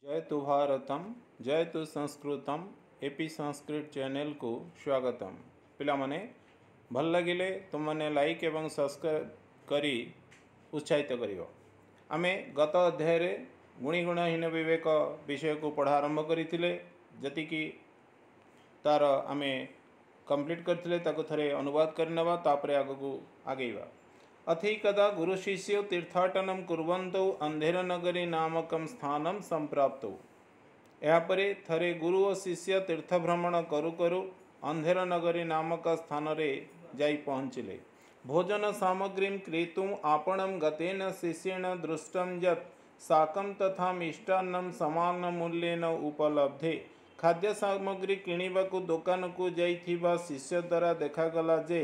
जयतु भारतम जयतु संस्कृतम AP Sanskrit channel को स्वागतम। पिलामने भल लगिले तुम मैंने लाइक एवं सब्सक्राइब करी उत्साहित करियो। आमे गत अध्याय रे गुणीगुणहीन विवेक विषय को पढ़ा आरंभ करथिले जति कि तार आमे कंप्लीट करथिले ताको थरे अनुवाद करनवा तापरे आगको आगेवा। अथैकदा गुरु शिष्य तीर्थाटनम कुर्वन्तौ अंधेर नगरी नामकम स्थानम संप्राप्तौ। यापरे थरे गुरु और शिष्य तीर्थ भ्रमण करू करू अंधेर नगरी नामक स्थान रे जाई पहुँचिले। भोजन सामग्री क्रेतुम आपणम गतेन शिष्येण दृष्टम यत् शाकम तथा मिष्टान्नम समान मूल्येन उपलब्धे। खाद्य सामग्री किणिबाकु दुकान को जाइथिबा शिष्य द्वारा देखागला जे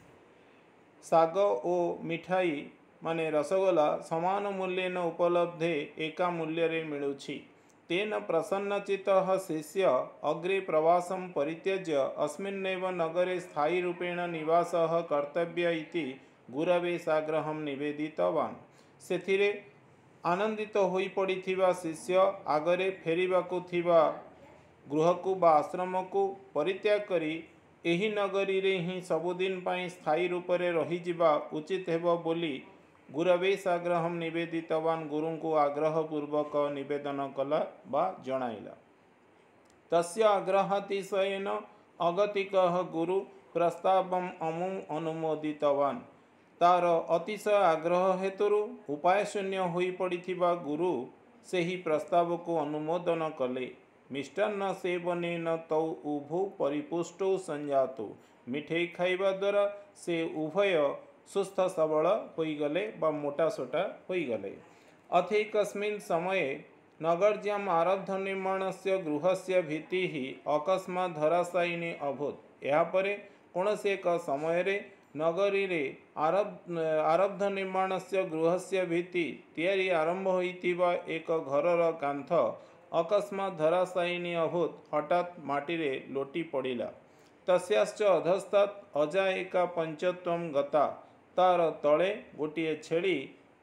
शाग और मिठाई माने रसगोला समान मूल्येन उपलब्धे एका मूल्य रे मिलुछि। तेन प्रसन्नचित्तः शिष्य अग्रे प्रवासं परित्यज्य अस्मिन्नेव नगरे स्थायी रूपेण निवासः कर्तव्य इति गुरवे साग्रहं निवेदितवान्। सेथिरे आनंदित होई पड़िथिबा शिष्य आगरे फेरिबाकु थिबा गृह को बा आश्रम को परित्याग करी एही नगरी रे ही सबुदिन पाई स्थायी रूप से रहीजिबा उचित हेबो बोली गुरवे साग्रहम निवेदितवान गुरु को आग्रहपूर्वक निवेदन कला बा जणाइला। तस्य आग्रहातिशयेन अगतिकः गुरु प्रस्तावम अमुम अनुमोदितवान। तार अतिशय आग्रह हेतुरु उपाय शून्य होई पड़िथिबा गुरु सेही प्रस्ताव को अनुमोदन कले। मिष्टान्न सेवनेन तौ उभौ परिपुष्टौ संजातौ। मिठे खाइबा द्वारा से उभय सुस्थ सबल होइगले बा मोटा सोटा होइगले। अथैकस्मिन् समये नगर्याम् आरब्ध निर्माणस्य गृहस्य भित्तिः अकस्मात् धराशायिनी अभूत्। यापरे कौनसी एक समय रे नगरी रे आरब्ध निर्माणस्य गृहस्य भित्ति तैयारी आरंभ होइतिबा एक घरर कांथ अकस्मात् धराशायिनी अभूत। हठात माटी रे लोटी पड़िला। तस्याश्च अधस्तात् अजा एका पंचत्वं गता। तार तले गोटे छेड़ी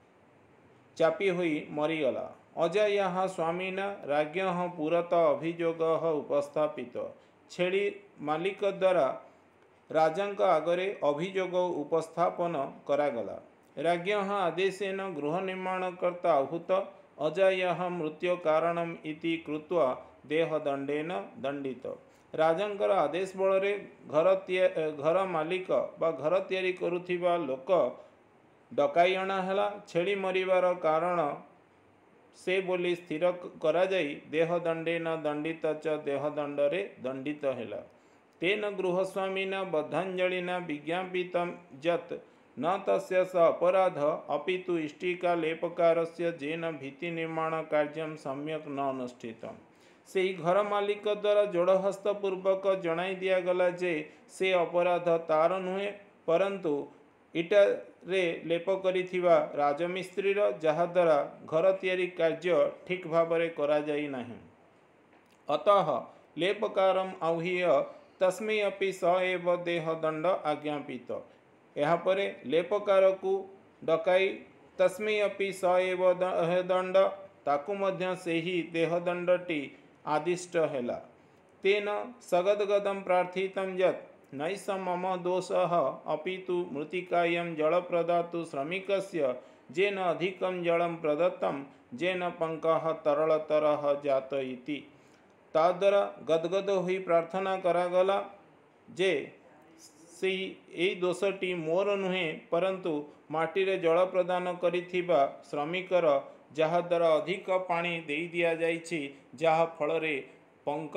चापी हुई मरीगला। अजा यहाँ स्वामीना राज्ञः पुरतः अभियोगः उपस्थापित। छेड़ी मालिक द्वारा राजांक आगरे अभियोग उपस्थापन करागला। राज्ञः आदेशेन गृह निर्माणकर्ता आहूत। अजायः मृत्यु कारणम इति कृत्वा देहदंडेन दंडित। राजांकर आदेश बल घर मालिक बा घर तैयारी करुथिबा लोक डकाई अणा हेला। छेड़ी मरिबार कारण से बोली स्थिर करा जाई देहदंडेन दंडित च देहदंडरे दंडित हेला। तेन गृहस्वामिना बद्धांजलिना विज्ञापितं यत् न तस्य स अपराध अपितु इष्टिका लेपकारस्य जेन भित्ति निर्माण कार्यं सम्यक न अनुष्ठितम्। से घर मालिक द्वारा जोड़हस्तपूर्वक जणाई दियागला जे से अपराध तार नुहे परंतु इटा रे लेप करिथिबा राजमिस्त्रीर जहाद्वारा घर तैयारी कार्य ठीक भावरे करा जाई नाही। अतः लेपकारम आहूय तस्मै अपि स एव देहदंड आज्ञापित। यापरे लेपकार को डकाई तस्मै अपि स एव देहदंड ताकु मध्य सेही देहदंडटी आदिष्ट हेला। तेन सगद्गदं प्रार्थितं यत् नैष मम दोषः अपितु मृत्तिकायां जल प्रदातु श्रमिकस्य जेन अधिकं जलं प्रदत्तं जेन पंकः तरलतरः जात इति। ताद्वारा गदगद हुई प्रार्थना करागला जे से यही दोषटी मोर नुहे परंतु माटी रे जल प्रदान करिथिबा श्रमिकर जहाद्वारा अधिक पानी देई दिया जाइछि जहा फल रे पंक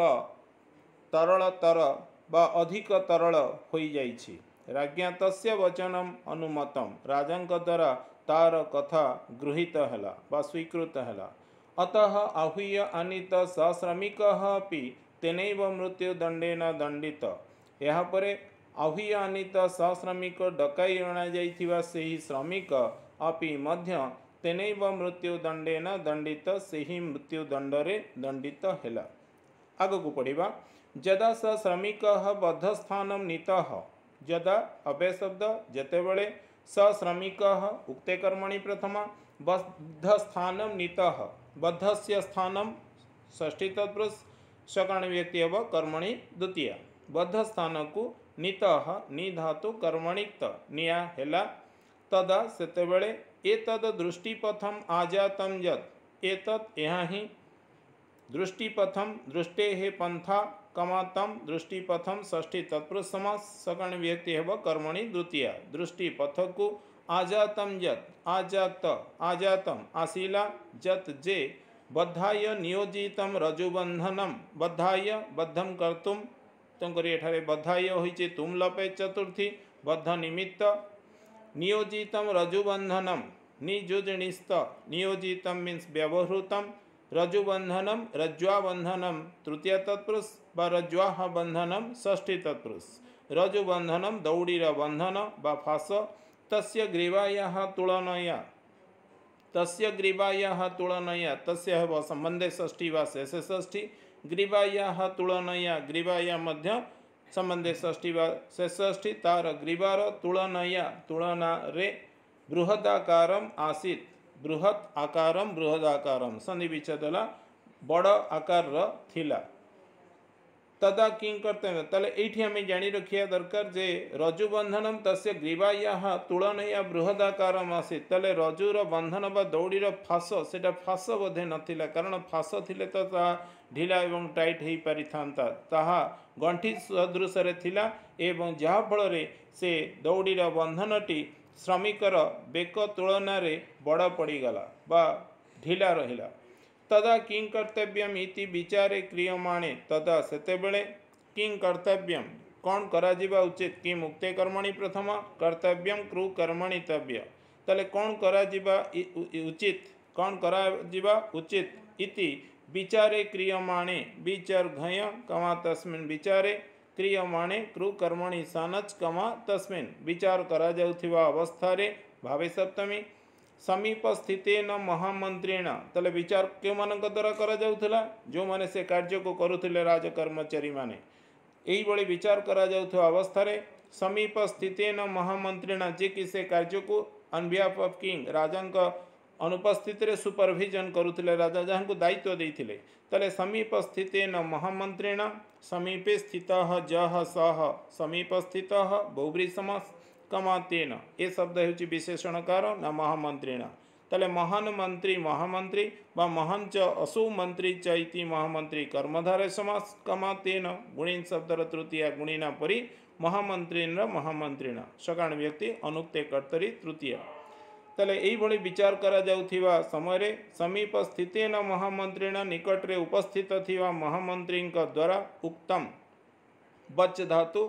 तरलतर बा अधिक तरल होई जाइछि। राज्ञा तस्य वचनम अनुमतम। राजांक द्वारा तार कथा गृहीत हेला बा स्वीकृत हेला। अतः आहूय आनीत स श्रमिकः अपि तेनैव मृत्युदंडेन दंडित। यापरे आहूय आनीत स श्रमिक डकाई अणा जाइथिबा सेही श्रमिक अपि मध्य तेनैव मृत्युदंडेन दंडित सेही मृत्युदंडरे दंडित हेला। आगकू पढ़िबा। जदा स श्रमिकः बद्धस्थानं नीतः। जदा अव्यय शब्द जेतेबेले स श्रमिकः उक्ते कर्मणि प्रथमा बद्धस्थानं नीतः। बद्धस्य स्थानं षष्ठी तत्पुरुष सकाण व्यक्ति हेब कर्मणि द्वितीय बद्ध स्थान को नीत नि धातु कर्मणिक्त निया हेला तदा सेतेबेले एतद दृष्टिपथम आजातम यत् एतत् यहाँ ही दृष्टिपथम दृष्टे हे पंथा कमातम दृष्टिपथम षष्ठी तत्पुरुष समास सकाण व्यक्ति हेब कर्मणि द्वितीय दृष्टिपथ को आजातम यत् आजात आजातम आशीला जत जे बद्धाय नियोजितम रजुबंधनम बद्धाय बद्धम कर्तुम तेणुकर एठारे बद्धाय होइचे तुम लपे चतुर्थी बद्ध निमित्त नियोजितम रजुबंधनम निजुजनिस्त नियोजितम मीन्स व्यवहृतम रजुबंधनम रज्ज्वाबंधनम तृतीय तत्पुरुष व रज्ज्वा बंधनम षष्ठी तत्पुरुष रजुबंधनम दौड़ीर बंधन व फास तस्य ग्रीवायाः तुलनया तस्य ग्रीवायाः तुलनया तस्य हेब संबंधे षष्ठी व शेषे षष्ठी ग्रीवायाः तुलनया ग्रीवाया मध्य संबंधे षष्ठी व शेष षष्ठी तार ग्रीवार तुलनया तुलना रे बृहदाकारम आसीत बृहत आकारम बृहदाकारम संधि विच्छेदला बड़ आकार थिला तदा किं कर्तव्य ताले एठी आम जानी रखिया दरकार जे रजुबंधनम तस्य ग्रीवाया तुलनया बृहदाकारम आसीत ताले रजुर बंधन बा दौड़ीर फास सेटा फास बोधे नथिला कारण फास थिले तो ढिला एवं टाइट हो पारि थांता ताहा गंठी सदृश थिला एवं जहा फल रे से दौड़ीर बंधनटी श्रमिकर बेक तुलन बड़ पड़गला बा ढिला रहिला तदा किं कर्तव्यम इति विचारे क्रियमाणे तदा सेतेबेले किं कर्तव्यम कौन करा जिबा उचित कि मुक्ते कर्मणि प्रथम कर्तव्यम क्रू कर्मणि तव्य तले कौन करा जिबा उचित कौन करा जिबा उचित इति विचारे क्रियमाणे विचार घय कमा तस्मिन् विचारे क्रियमाणे क्रू कर्मणि सानच कमा तस्मिन् विचार करा जाउथिबा अवस्था रे भावे सप्तमी समीप स्थितेन महामंत्रीण तले विचार के मान द्वारा करा जाउथला जो माने से कार्य को करुथिले राजकर्मचारी माने एही बळी विचार करा जाउथवा अवस्था रे समीप स्थितेन महामंत्रीण जे कि से कार्य को ऑन बिहाफ ऑफ किंग राजांक अनुपस्थित रे सुपरविजन करुथिले राजा जहां को दायित्व देइथिले तले समीप स्थितेन महामंत्रीण समीपे स्थितः जह सह समीप स्थितः बहुब्रीहि समास कमातेन ए शब्द हेउची विशेषणकार न महामंत्रीण तले महान मंत्री महामंत्री बा महान च असु मंत्री च इति महामंत्री कर्मधारय समास कमातेन गुणिन शब्दर तृतीया गुणिना परि महामंत्रीन महामंत्रीण सकाण व्यक्ति अनुक्ते कर्तरी तृतीय तले एही भली विचार करा जाउथिबा समय रे समीप स्थितेन महामंत्रीण निकट रे उपस्थित थिबा महामंत्री द्वारा उक्तम बच धातु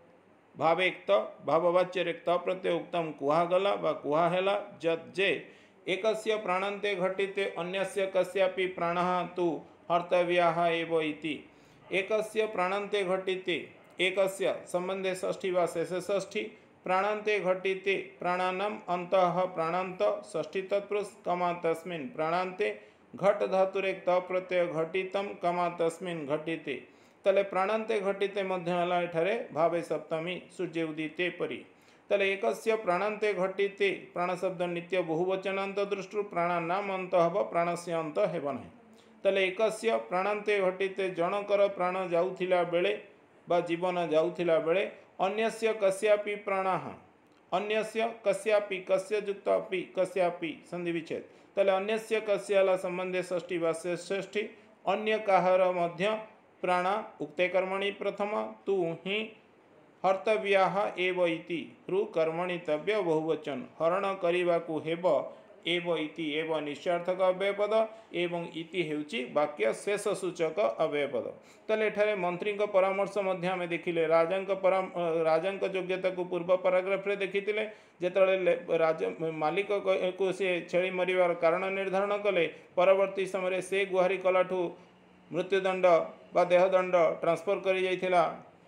भावेक्त भाववाच्य रेक्त प्रत्यय उक्तम कुहागला बा कुहाहेला जत जे एकस्य प्राणान्ते घटिते अन्यस्य कस्यापि प्राणः तु हर्तव्यः एव इति एकस्य प्राणान्ते घटिते एकस्य संबंधे षष्ठी वा शेषे षष्ठी प्राणान्ते घटिते प्राणानाम अंतः प्राणान्त षष्ठी तत्पुरुष कमा तस्मिन् प्राणान्ते घट धातुरेक्त प्रत्यय घटितम कमा तस्मिन् घटिते तले प्राणान्ते घटिते मध्य हला एठारे भावे सप्तमी सूर्य उदिते परि तले एकस्य प्राणान्ते घटिते प्राण शब्द नित्य बहुवचनान्त दृष्टि प्राणानाम अंत हब प्राणस्य अंत हेब नाही तले एकस्य प्राणान्ते घटिते जनकर प्राण जाउथिला बेले बा जीवन जाउथिला बेले अन्यस्य कस्यापि प्राणः अन्यस्य कस्यापि कस्य युक्त अपि कस्यापि संधि विच्छेद तले अन्यस्य कस्याला संबंधे षष्ठी वा षष्ठी अन्य काहर मध्य प्राणा उक्ते कर्मणि प्रथम तु हि हर्तव्याः एव इति ह्रु कर्मणि तव्य बहुवचन हरण करिवाकु हेब एव इति एव निश्चार्थक अव्ययपद एवं इति हेउची वाक्य शेष सूचक अव्ययपद तले एठारे मंत्री परामर्श मध्य आमे देखिले राजांक योग्यता को पूर्व पैराग्राफ रे देखितिले जेतळे राज मालिक को से छेली मरिवार कारण निर्धारण कले परवर्ती समय से गुहारी कलाठू मृत्युदंड बा देहदंड ट्रांसफर करी जाइथिला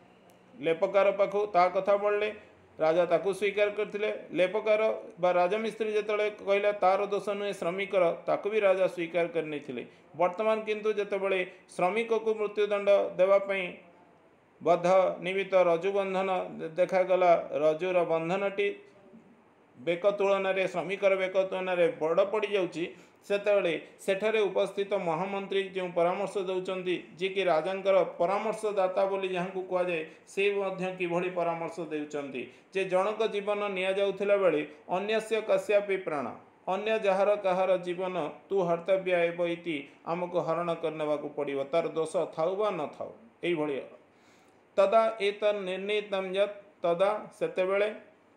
लेपकार पाखु ता कथा पड़ले राजा ताकू स्वीकार करथिले लेपकार बा राजमिस्त्री जेतळे कहला तार दोष नुहे श्रमिकर ताकू भी राजा स्वीकार करनी थिले वर्तमान किंतु जेतबळे श्रमिक को मृत्युदंड देवा पई बद्ध निमित्त रजुबंधन देखागला रजुर बंधनटी बेक तुलन श्रमिकर बेक तुलन बड़ पड़ जाउची सेतबेले सेठरे उपस्थित महामंत्री जो परामर्श दौरान जी कि राजांकर परामर्शदाता बोली जहाँ को कहुए से किभली परामर्श देउचंती जे जनक जीवन निया जाउथिला बेले अन्यस्य कस्यापि प्राण अन्य जହାର कहार जीवन तू हर्तव्य एवं आमको हरण करने को पड़ो तार दोष थाउ बा न थाउ यही तदा एत निर्णीतम यत् तदा सेतेबेले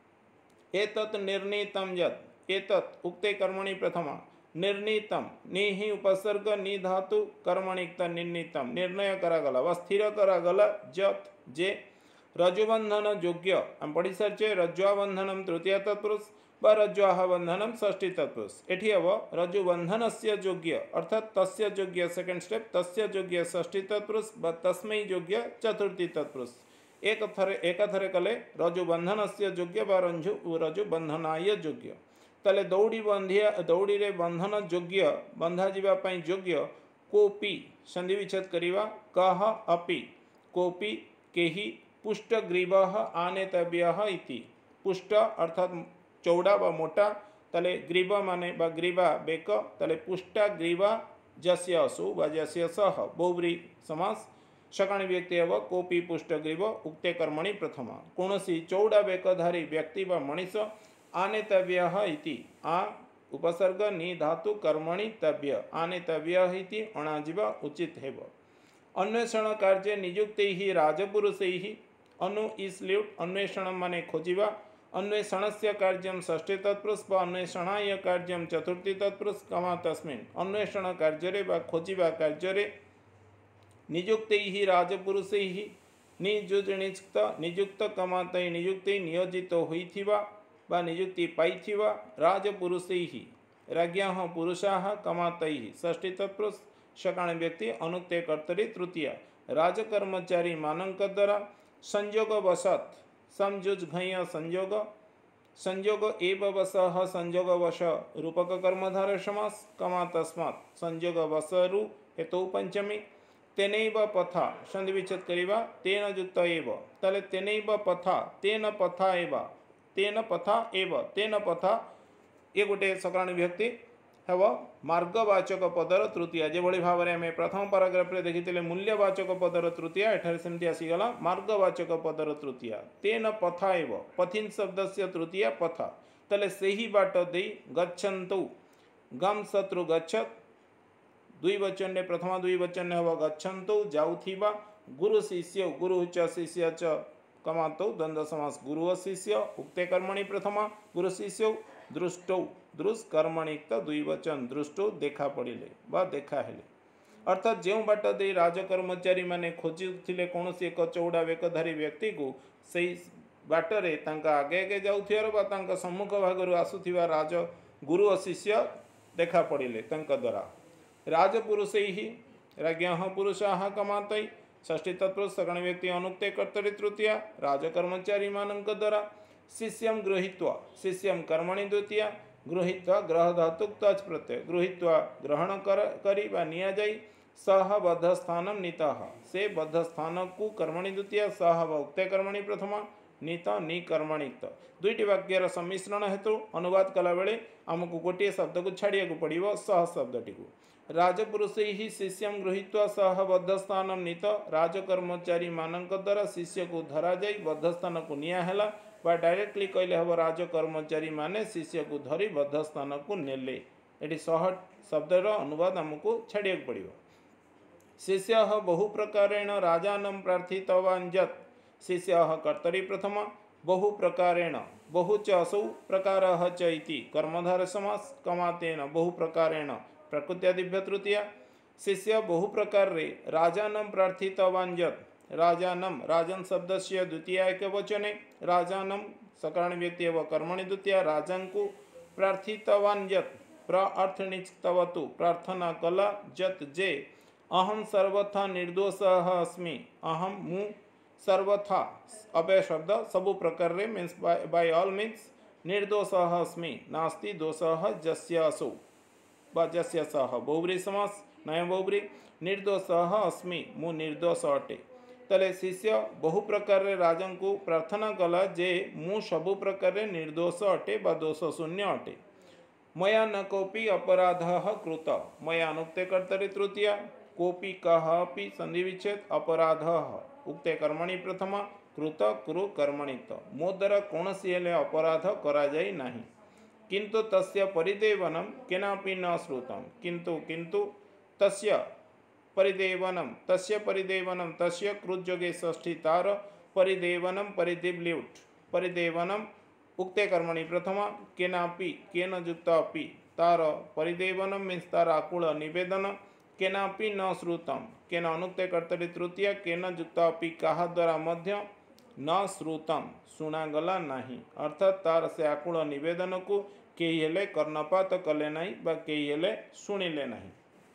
एतत् निर्णीतम यत् एतत् उक्ते कर्मणि प्रथमा निर्णीतम नि उपसर्ग नि धातु कर्मणिक्त निर्णीतम निर्णय करागला व स्थिर करागला जत जे रज्जुबंधन योग्य हम पढ़ी सारे रज्जुबंधनम तृतीय तत्पुरुष व रज्जुआह बंधनम षष्ठी तत्पुरुष एठी अब रज्जुबंधन से योग्य अर्थात तस्य योग्य सेकंड स्टेप तस्य योग्य षष्ठी तत्पुरुष व तस्मै योग्य चतुर्थी तत्पुरुष एक थरे कले रज्जुबंधन से योग्य व रज्जुबंधनाय योग्य ताले दौड़ी बंधिया दौड़ी रे बंधन योग्य बंधा जीवाई योग्य कोपी संधि विच्छेद करिवा कह अपि कोपी केही पुष्टग्रीव आनेतव्य इति पुष्ट अर्थात चौड़ा व मोटा ताले ग्रीव माने बा ग्रीवा बेक ताले पुष्टा ग्रीवा जस्य असु व जस्य सह बहुब्री समास सकाणी व्यक्ति एव कोपी पुष्टग्रीव उक्ते कर्मणि प्रथमा कौनसी चौड़ा बेकधारी व्यक्ति व मनीष आनेतव्य इति आ उपसर्ग नि धातु कर्मणि तव्य आनेतव्य इति अणाजिबा उचित हेब अन्वेषण कार्य नियुक्ते ही राजपुरुषै ही अनु इज लिव्ड अन्वेषण माने खोजिबा अन्वेषण से कार्य षष्ठी तत्पुरुष व अन्वेषणाय कार्य चतुर्थी तत्पुरुष कमा तस्मिन् अन्वेषण कार्य व खोजिबा कार्य नियुक्ते ही राजपुरुषै ही नियुक्त नियुक्त कमातै नियुक्ति नियोजित होइथिबा बा नियुक्ति पाइथिबा राजपुरुषै ही राज्ञः पुरुषाः कमातै षष्ठी तत्पुरुष सकाण व्यक्ति अनुक्ते कर्तरी तृतीया राजकर्मचारी मानक द्वारा संयोग वशत समजुज घय संयोग संयोग एव वशः संयोग वश रूपक कर्मधारय समास कमा तस्मात् संयोग वशरु हेतु पंचमी तेनैव पथा संधि विच्छेद करिवा तेन युक्त एव तले तेनैव पथा तेन पथा एव तेन पथा एव तेन पथा ये गोटे सकाराणी व्यक्ति हेब मार्गवाचक पदर तृतीया जो भाव में आम प्रथम पाराग्राफ में देखी मूल्यवाचक पदर तृतीया एठार सेमती आसीगला मार्गवाचक पदर तृतीया तेन पथा एव पथिन शब्द से तृतीया पथा तले सही बाट दे गच्छन्तु गम शत्रु गच्छत द्विवचन प्रथमा द्विवचन हम गच्छन्तु जाउथिबा गुरु शिष्य गुरु च शिष्य च कमातो द्वंद्व समास गुरु शिष्य उक्ते कर्मणि प्रथमा गुरु शिष्य दृष्टौ दृश कर्मणिक्त द्विवचन दृष्टौ देखा पड़िले बा देखा हेले अर्थात जो बाट दे राजकर्मचारी माने खोजुथिले कौनसी एक चौड़ा वेकधारी व्यक्ति को सही बाटरे तांका आगे आगे जाउथियार बा तांका सम्मुख भागरु आसुथिबा राज गुरु और शिष्य देखा पड़िले तांका द्वारा राजपुरुषै ही राज्ञः पुरुषाः कमातै षष्ठी तत्पुरुष सगण व्यक्ति अनुक्ते कर्तरी तृतीया राजकर्मचारी मानक द्वारा शिष्यम गृहीत्वा शिष्यम कर्मणि द्वितीया गृहीत्वा ग्रह धातु तच प्रत्यय गृहीत्वा ग्रहण करी बा निया जाई सह बद्ध स्थानम नीतः से बद्ध स्थान को कर्मणि द्वितीया सह व उक्ते कर्मणि प्रथमा नीत नि कर्मणिक्त दुईटी वाक्यर सम्मिश्रण हेतु अनुवाद कला बेले आमको गोटे शब्द को छाड़िया को पड़ो सह शब्दटी को राजपुरुषै ही शिष्यम गृहीत्वा सह बद्धस्थान नीत राजकर्मचारी मानक द्वारा शिष्य को धरा जाई बद्धस्थान को नियाहेला बा डायरेक्टली कहले हम राजकर्मचारी माने शिष्य को धरी बद्धस्थान को नेले ये सह शब्दर अनुवाद आमको छाड़िया पड़ो शिष्य बहु प्रकारेण राजानं प्रार्थितवान् यत् शिष्य कर्तरी प्रथमा बहु प्रकारेण बहु च असौ प्रकारः च इति कर्मधारय समास कमातेन बहु प्रकारेण प्रकृत्यादिभ्य तृतीया शिष्य बहु प्रकार रे राजानं प्रार्थितवान् यत् राजानं राजन शब्द से द्वितीया एक वचने राजानं सकारण व्यक्ति व कर्मणि द्वितीया राजन को प्रार्थितवान् यत् प्रार्थनिस्तवतु प्रार्थना कला जत जे अहम सर्वथा निर्दोषः अस्मि अहम मु सर्वथा अभय शब्द सबु प्रकार रे मीन्स बाय ऑल मीन्स निर्दोषः अस्मि नास्ति दोषः जस्य असौ बा जस्य सह बहुब्री समास नय बहुब्री निर्दोषः अस्मि मु निर्दोष अटे तले शिष्य बहु प्रकार रे राजन को प्रार्थना कला जे मु सबु प्रकार रे निर्दोष अटे बा दोष शून्य अटे मया न कोऽपि अपराधः कृत। मया अनुक्ते कर्तरि तृतीया कोऽपि कः अपि संधिविच्छेद अपराधः उक्ते कर्मणि प्रथमा कृत कुरु कर्मणि त मो द्वारा कौनसी हेले अपराध करा जाई नहीं। किंतु तस्य परिदेवनम केनापि न श्रुतम। किंतु तस्य परिदेवनम तस्य कृतयोगे षष्ठी तार परिदेवनम परिदिव्ल्युट परिदेवनम उक्ते कर्मणि प्रथमा केनापि केन युक्त अपि तार परिदेवनम मीन्स तार आकुल निवेदन केनापि न श्रुतम केन अनुक्ते कर्तरि तृतीया केन युक्त अपि काहा द्वारा मध्य न श्रुतम शुणागला नहीं। अर्थात तार से आकुल निवेदन को केही हेले कर्णपात कले नहीं बा केही हेले शुणिले नहीं।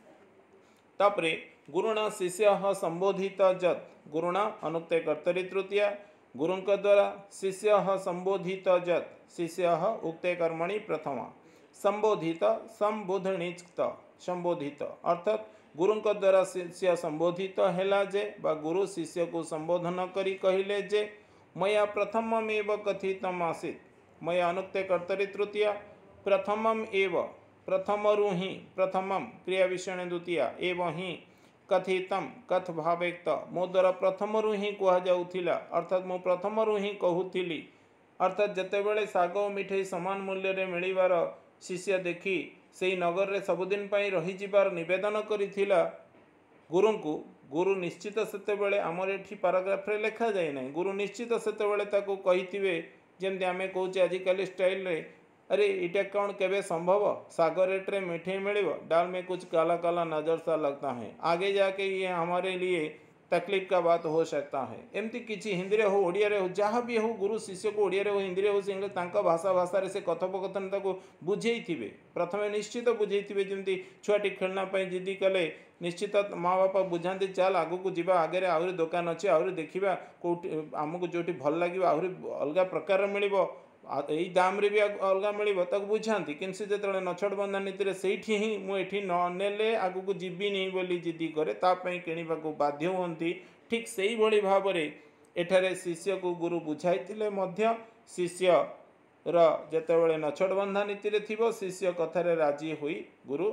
तापरे गुरुणा शिष्य संबोधित जत गुरुणा अनुक्ते कर्तरि तृतीया गुरुंक द्वारा शिष्य संबोधित जत शिष्य उक्ते कर्मणि प्रथमा संबोधित संबोधनिक्त संबोधित अर्थात गुरुंक द्वारा शिष्य संबोधित हैला जे बा गुरु शिष्य को संबोधन करी कहिले जे मया प्रथममेव कथितम आसीत्। मया अनुक्ते कर्तरि तृतीया प्रथमम एव प्रथमरु ही प्रथमम क्रिया विषय द्वितीया एवं ही कथितम कथ भावेक्त मो द्वारा प्रथमरु ही कह जाउथिला अर्थात मु प्रथमरु ही कहूथिली अर्थात जेतेबेले शाग और मिठाई समान मूल्य रे मिलिबार शिष्य देखी से नगर रे सबुदिन पाई रही जिबार निवेदन करिथिला गुरु को गुरु निश्चित सेतेबेले आमर एठी पैराग्राफ रे लिखा जाए ना गुरु निश्चित सेतेबेले ताको कहिथिबे जेमति आमे कहूचे आजिकल स्टाइल रे अरे इटा कौन केवे संभव सागर रेट रे मिठाई मिलिबो दाल में कुछ काला काला नजर सा लगता है आगे जाके ये हमारे लिए तकलीफ का बात हो सकता है। एमती किसी हिंदी रे हो ओडिया रे हो जहाँ भी हो गुरु शिष्य को ओडिया रे हो हिंदी रे हो इंग्लिश तांका भाषा भाषा रे से कथोपकथन ताको बुझेइथिबे प्रथमे निश्चित बुझेइथिबे जेमती छुआटी खेलना पई जिद्दी कले निश्चित माँ बापा बुझाती चल आगु को जीवा आगे आहरी दुकान अच्छे आहरी देखा कौटी आमको जोटी भल लगे आहरी अलग प्रकार मिलिबो यही दाम रे भी अलग मिलिबो तक बुझाती किंतु जो नछड़ बंधा नीति से ही मुझे न नेले आगु को जीविनी बोली जिद्दी करे तापई किणवा को बाध्य हुंती। ठीक से ही भाव में एठारे शिष्य को गुरु बुझाई मध्य शिष्य जेतेबेले नछड़ बंधा नीति रे थिबो शिष्य कथारे राजी हुई गुरु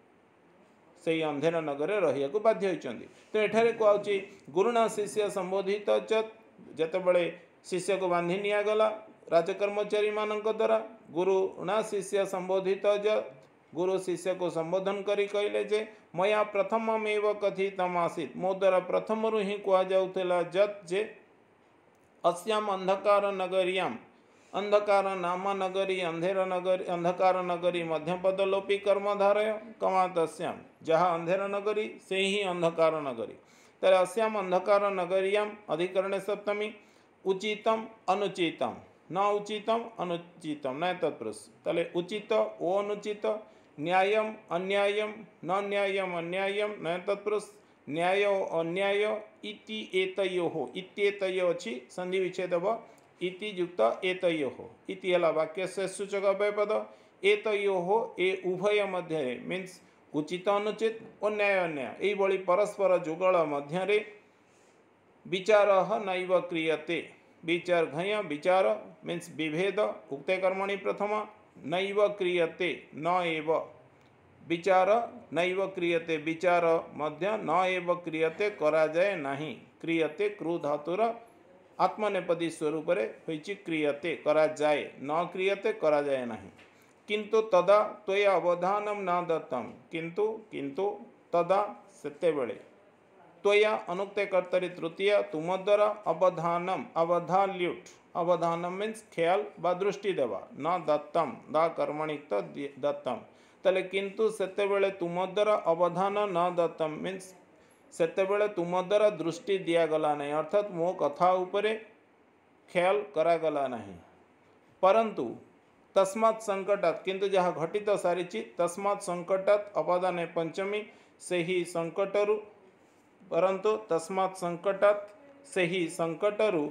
से अंधेर नगर रहिया को बाध्य होइचंदी। तो एठारे कहउची गुरुना शिष्य संबोधित जेतेबेले शिष्य को बांधी निया गला राजकर्मचारी मानक द्वारा गुरुना शिष्य संबोधित गुरु शिष्य को संबोधन करी कहले जे मया प्रथममेव कथितम आसीत् मो द्वारा प्रथम रु ही कह जाउथला जत जे अस्याम अंधकार नगरियाम अंधकार नाम नगरी अंधेर नगरी अंधकार नगरी मध्यपद लोपी कर्मधारय कमातस्याम जहाँ अंधेर नगरी से ही अंधकार नगरी तेरे अस्याम अंधकार नगरियाम अधिकरण सप्तमी उचितम अनुचितम न उचितम अनुचितम न तत्पुरुष तले उचित ओ अनुचित न्यायम अन्यायम न न्यायम अन्यायम न तत्पुरुष न्याय अन्याय इति एतयोः इत्येतयो अछि संधि विच्छेद इति युक्त एतयोः इति हला वाक्य से सूचक अव्ययपद एतयोः ए उभय मध्य मीन्स उचित अनुचित और न्याय अन्याय एई भली परस्पर जुगल मध्य विचार नैव क्रियते विचार घय विचार मीन्स विभेद उक्ते कर्मणि प्रथमा नैव क्रियते न एव विचार नैव क्रियते विचार मध्य न एव क्रियते करा जाए नहीं क्रियते क्रू धातुर आत्मनेपदी स्वरूप होइछि क्रियते करा जाए न क्रियते करा जाए नहीं। किंतु तदा त्वया अवधानम न दत्तम किंतु तदा सेतेबेले त्वया अनुक्ते कर्तरि तृतीय तुम द्वारा अवधानम अवधाल्युट अवधानम मीन्स ख्याल बा दृष्टि देवा न दत्तम दा कर्मणिक्त दत्तम तले किंतु सेतेबेले तुम द्वारा अवधान न दत्तम मीन्स सेतेबेले तुम द्वारा दृष्टि दियागला नहीं अर्थात मो कथा उपरे ख्याल करागला नहीं परंतु तस्मात् संकटात् किंतु जहाँ घटित सारी तस्मात् संकटात् अपादाने पंचमी से ही संकटरु परंतु तस्मात् संकटात् से ही संकटरु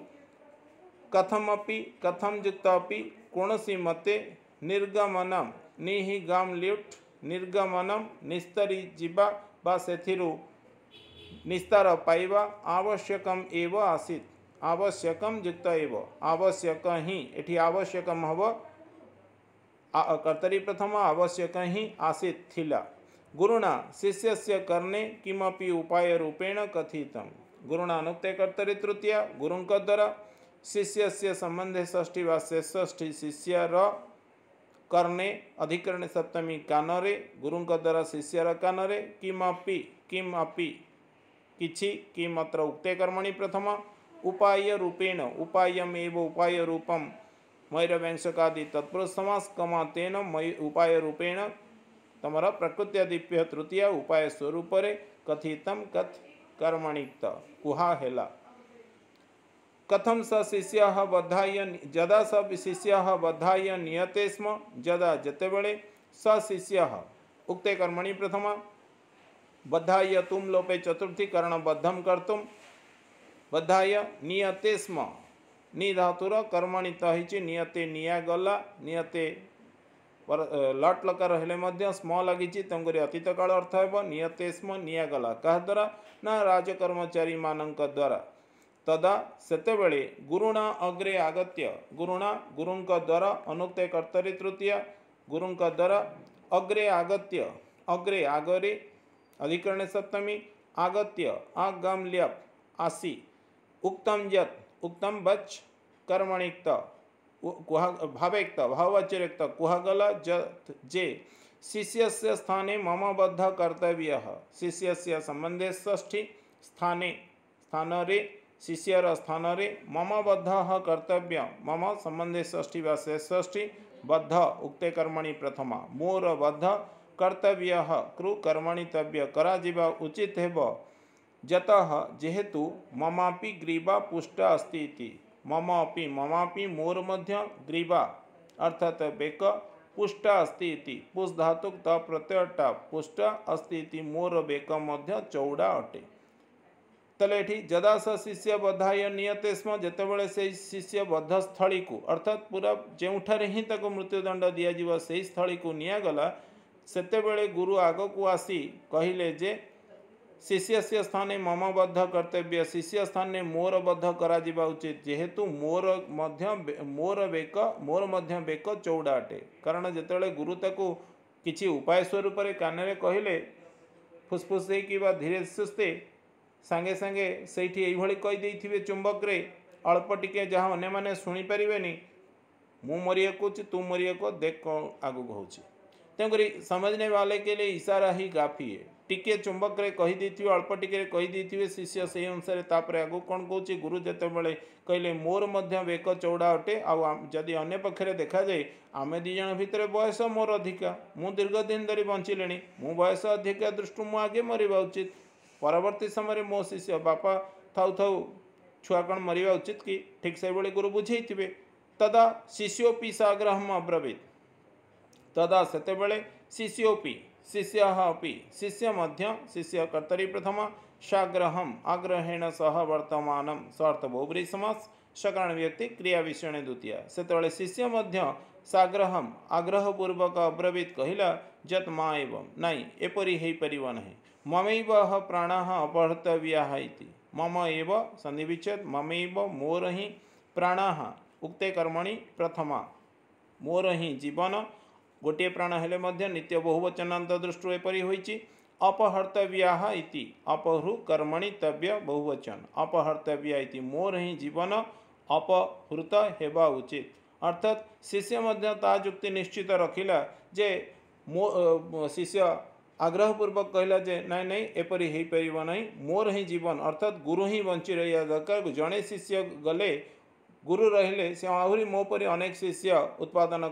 कथमपि कथम युक्तापि कौनसी मते निर्गमनम निहिगाम ल्युट निर्गमनम निस्तरी जीवा बा सेथिरु निस्तार पाइबा आवश्यकम एव आसीत् आवश्यकम युक्त एव आवश्यक ही एठी आवश्यकम हब कर्तरी प्रथम आवश्यक ही आसीत् थिला। गुरुणा शिष्यस्य कर्णे किमपि उपाय रूपेण कथितम्। गुरुणा अनुक्ते कर्तरी तृतीया गुरुंक द्वारा शिष्यस्य संबंधे षष्ठी वा षष्ठी शिष्यर कर्णे अधिकरण सप्तमी कानरे गुरुंक द्वारा शिष्यर कानरे किमपि किछि किमत्र उक्ते कर्मणि प्रथम उपाय रूपेण उपायमेव उपाय रूपम मयूरवंशकादि तत्पुरुष समास कमा तेन उपाय रूपेण तमर प्रकृत्यादिप्य तृतीया उपाय स्वरूप कथितम कथ कर्मणिक्त कुहा हेला। कथम स शिष्य बद्धाय जदा स शिष्य बद्धाय नियते स्म जदा जतेबेले स शिष्य उक्ते कर्मणि प्रथम बद्धाय तुम लोपे चतुर्थी कर्ण बद्धम कर्तुम बद्धाय नियते स्म नि धातुर कर्मणि तहिची नियते निया गला नियते लट लकार हेले मध्य स्म लगी तेणुकरी अतीत काल अर्थ है नियते स्म निया गला क्या द्वारा ना राजकर्मचारी मानक द्वारा तदा सेतेबेले गुरुणा अग्रे आगत्य गुरुणा गुरुंक द्वारा अनुक्ते कर्तरी तृतीया गुरुंक द्वारा अग्रे आगत्य अग्रे आगरे अधिकरण सप्तमी आगत्य आगम ल्यप आसी उक्तम यत् उक्तम बच कर्मणिक्त भावेक्त भाववच्चरिक्त कुहगल जे शिष्यस्य स्थाने मम बद्ध कर्तव्य शिष्यस्य संबंधे षष्ठी स्थाने स्थानरे शिष्यर स्थानरे मम बद्ध कर्तव्य मम संबंधे षष्ठी वा षष्ठी बद्ध उक्ते कर्मणि प्रथमा मोर बद्ध कर्तव्य कृ कर्मणितव्य करा जीवा उचित हेब जतः जेहेतु ममापि ग्रीवा पुष्टा अस्ति इति ममापि मोर मध्य ग्रीवा अर्थात बेक पुष्टा अस्ति इति पुष धातुक त प्रत्ययटा पुष्ट अस्ति इति मोर बेक मध्य चौड़ा अटे। तले एठी जदा स शिष्य बद्धाय नियते स्म जेतेबेले से शिष्य बद्ध स्थली को अर्थात पूरा जेउठारे ही ताको मृत्युदंड दिया जीव से स्थली को नियागला सेतेबेले गुरु आग को आसी कहिले जे शिष्य से स्थाने मम बद्ध कर्तव्य शिष्य स्थान ने मोर बद्ध करा जीवा उचित जेहेतु मोर मध्य बेक चौड़ा अटे कारण जेतेबेले गुरु ताको किछि उपाय स्वरूप कान कहले फुसफुस कि धीरे सुस्ते सांगे सांगे सेठी एइभଳି कहि देइथिबे चुंबक रे अल्प टिके जहाँ अन्य माने सुनी परिबेनी मु मरिया कुछ तू मरिया को देख आगु होची तेणुकरी समझने वाले के लिए इशारा ही काफी है। टिके चुंबक रे कहि देइथिबे अल्प टिके कहि देइथिबे शिष्य से अनुसार तापरे आगु कोन कहूची गुरु जेतेबेले कहले मोर मध्य बेक चौड़ा अटे आ जदि अन्य पक्षरे देखा जाए आमे दी जण भितर बयस मोर अधिका मु दीर्घ दिन धरी बंचिलेनी मु बयस अधिका दृष्टि मु आगे मरिबा उचित परवर्ती समय मो शिष्य बापा थाउ थाउ छुआ कौन मरिबा उचित कि ठीक से बड़े गुरु बुझे तदा शिष्योपि साग्रहम अब्रवीत तदा सेतेबेले शिष्योपि शिष्य मध्य शिष्य कर्तरी प्रथम साग्रहम आग्रहेण सह वर्तमानम स्वार्थ बहुब्री समास सकारण व्यक्ति क्रिया विषय द्वितीय सेतेबेले शिष्य मध्य साग्रहम आग्रहपूर्वक अब्रवीत कहिला जत मा एवं नाई एपरी हेई परिव नहीं ममैव प्राणाः अपहर्तव्याः इति मम एव सन्निविच्छेद ममैव मोर ही प्राणाः उक्ते कर्मणि प्रथमा मोर ही जीवन गोटे प्राण हेले मध्य नित्य बहुवचनांत दृष्टि एपरी होइछि अपहर्तव्याः इति अपहृ कर्मणि तव्य बहुवचन अपहर्तव्या इति मोर ही जीवन अपहृत हेबा उचित अर्थात शिष्य मध्य ता युक्ति निश्चित रखिला जे शिष्य आग्रहपूर्वक कहला जे नाई नाई एपरी हो पार ना मोर ही जीवन अर्थात गुरु ही बंची रहा दरकार जड़े शिष्य गले गुरु रहिले से आहरी मो परी अनेक शिष्य उत्पादन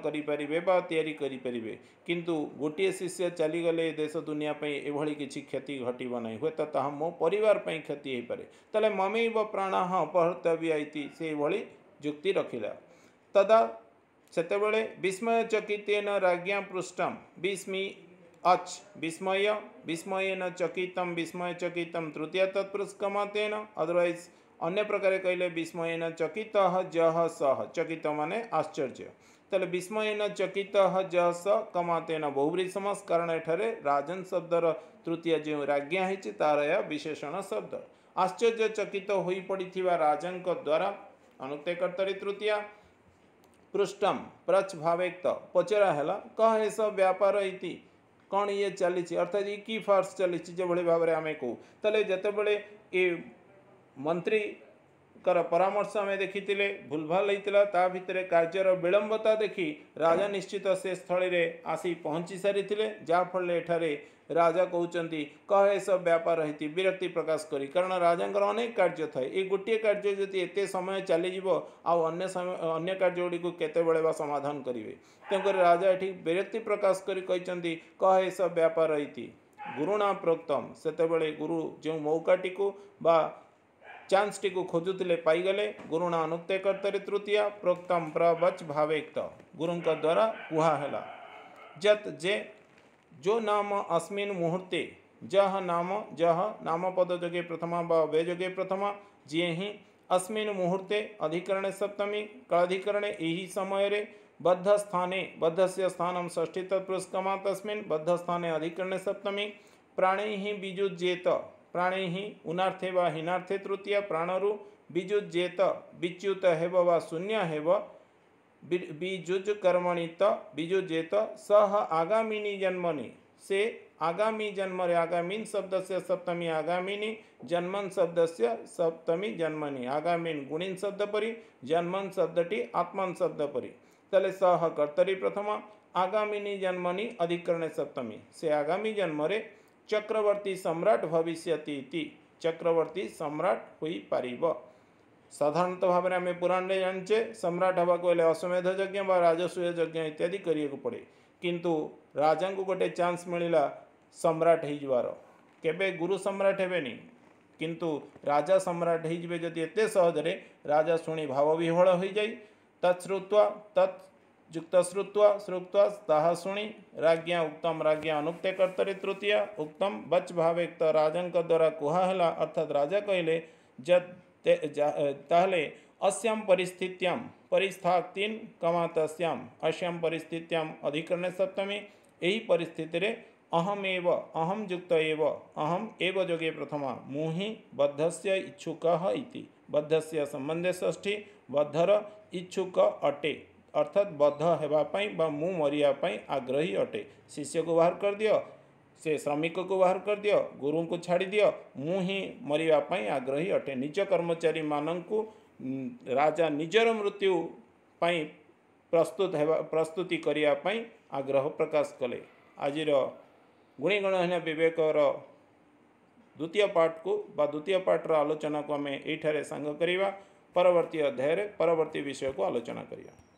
करें किंतु गोटे शिष्य चलीगले देश दुनिया एभली किसी क्षति घटव ना हुए तो मो परिवार क्षति हो पारे तेल ममैव प्राणाः अपहर्तव्या से भली जुक्ति रखिला तदा सेतेबेले विस्मयचकितेन राज्ञा पृष्ठम विस्मयेन चकितम विस्मयचकितम तृतीय तत्पुरुषकमातेन अदरवाइज अन्य प्रकार कहले विस्मयेन चकितः जह सह चकित माने आश्चर्य तेल विस्मयेन चकितः जह स कमातेन बहुब्री समास कारण एठारे राजन शब्दर तृतीय जो राज्ञा है तार यह विशेषण शब्द आश्चर्यचकित हो पड़ा राजन द्वारा अनुक्ते कर्तरी तृतीया पृष्ठम प्रच भावेक्त पचरा है कह एस व्यापार इति कौन ये चली अर्थात ये की फार्स चली जो भाव में आम कहू तेल जितेबले ये मंत्री कर परामर्श आम देखी भूलभाल होता भितर कार्यर विलंबता देखी राजा निश्चित से स्थल में आसी पहुँची सारी जहाँफल एठारे राजा कहते कह ए सब व्यापार रही विरक्ति प्रकाश करी कारण राजा अनेक कार्य थाए ये गोटे कार्य जदि एत समय चलीज आन्य समय अन्य कार्य गुड़ी को केतबेले समाधान करेंगे तेणुक राजा ये विरक्ति प्रकाश करी कहते कह ए सब व्यापार रही गुरुणा प्रोक्तम सेतेबेले गुरु जो मौकाटी को बा चांस टी को खोजुले पाईगले गुरुणा अनुक्ते कर्तरी तृतीया प्रोक्तम प्रवच भावेक्त गुरु द्वारा कुहाला जत जे जो नाम अस्मिन् मुहूर्ते जह नाम पद जोगे प्रथमा व वे जोगे प्रथमा जे ही अस्मिन् मुहूर्ते अधिकरणे सप्तमी कलाधिकरणे यही समय रे बद्ध स्थाने स्थानं षष्ठी तत्पुरुषकमा तस्मिन् बद्ध स्थाने अधिकरणे सप्तमी प्राणैः बीजुज्येत प्राणैः उनार्थे व हीनार्थे तृतीया प्राणरु बीजुज्येत विच्युत हेव व शून्य हेव बीजुज कर्मणि बीजुजेत सह आगामिनी जन्मनि से आगामी जन्म रे आगामीन शब्द से सप्तमी आगामिनी जन्मन शब्द से सप्तमी जन्मनि आगामीन गुणिन शब्द परी जन्मन शब्दटी आत्मन शब्द परी तले सह कर्तरी प्रथमा आगामिनी जन्मनि अधिकरणे सप्तमी से आगामी जन्म रे चक्रवर्ती सम्राट भविष्यति इति चक्रवर्ती सम्राट होई पारिब साधारणतः भाव में आम पुराण में जाने सम्राट हवा को अश्वमेध यज्ञ व राजसूय यज्ञ इत्यादि करिया पड़े किंतु राजा को गोटे चांस मिलला सम्राट हो केबे गुरु सम्राट हेबेनी किंतु राजा सम्राट हो जदि एत सहजरे राजा शुणी भाव विह्वल हो जाए तत्श्रुत्वा तत्युक्त श्रुत्वा ताहा शुणी राज्ञा उक्तम राज्ञा अनुक्ते कर्तरी तृतीया उक्तम बच भावेक्त राजा द्वारा कुहाला अर्थात राजा कहले जद ताहले अस्याम परिस्थित्याम परिस्थातिन कमातस्याम अस्याम परिस्थित्याम अधिकरणे सप्तमी यही परिस्थिति रे अहमेव अहम युक्त एव अहम एव जोगे प्रथमा मुहि बद्धस्य इच्छुकः इति बद्धस्य संबंधे षष्ठी बद्धर इच्छुक अटे अर्थात बद्ध हेबापाई बा मु मरियापाई आग्रही अटे शिष्य को बाहर कर दियो से श्रमिक को बाहर कर दियो गुरु को छाड़ी दियो मु ही मरियापाई आग्रही अटे निज कर्मचारी मानंकु राजा निजर मृत्यु पाई प्रस्तुति करिया पाई आग्रह प्रकाश कले आजिर गुणीगणहीन विवेकर द्वितीय पाठ को बा द्वितीय पाठर आलोचना को आम एठारे सांग करिवा परवर्ती अध्याय परवर्ती विषय को आलोचना करिया।